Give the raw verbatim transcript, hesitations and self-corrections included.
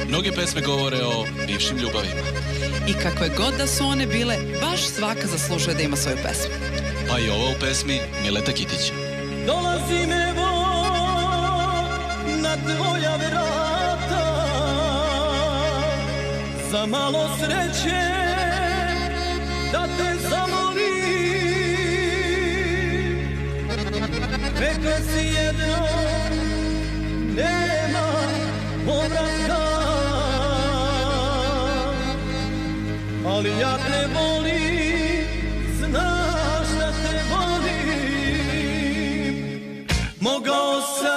mnoge pesme govore o bivšim ljubavima. I kakve god da su one bile, baš svaka zaslužuje da ima svoju pesmu. Pa i ovo u pesmi Mileta Kitića. Dolazim evo na tvoja vrata, za malo sreće da te zamolim. Rekla si jedno, nema povratka, ali ja te volim, znaš da te volim. Mogao sam